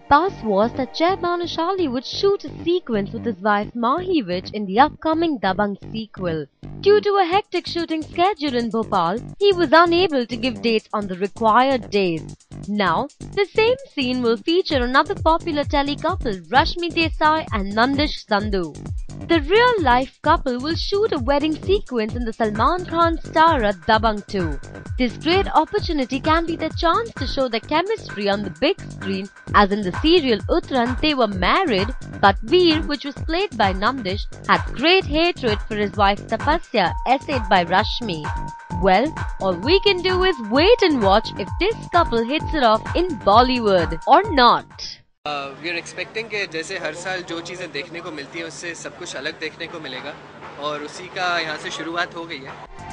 Buzz was that Jay Bhanushali would shoot a sequence with his wife Mahi Vij in the upcoming Dabangg sequel. Due to a hectic shooting schedule in Bhopal, he was unable to give dates on the required days. Now, the same scene will feature another popular tele-couple, Rashmi Desai and Nandish Sandhu. The real-life couple will shoot a wedding sequence in the Salman Khan starrer Dabangg 2. This great opportunity can be the chance to show their chemistry on the big screen, as in the serial Uttaran they were married, but Veer, which was played by Nandish, had great hatred for his wife Tapasya, essayed by Rashmi. Well, all we can do is wait and watch if this couple hits it off in Bollywood or not. We are expecting कि जैसे हर साल जो चीज़ें देखने को मिलती हैं उससे सब कुछ अलग देखने को मिलेगा और उसी का यहाँ से शुरुआत हो गई है।